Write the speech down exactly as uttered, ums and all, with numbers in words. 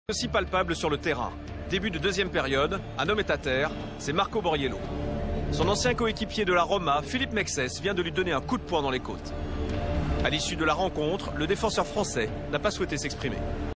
Aussi palpable sur le terrain. Début de deuxième période, un homme est à terre, c'est Marco Borriello. Son ancien coéquipier de la Roma, Philippe Mexès, vient de lui donner un coup de poing dans les côtes. À l'issue de la rencontre, le défenseur français n'a pas souhaité s'exprimer.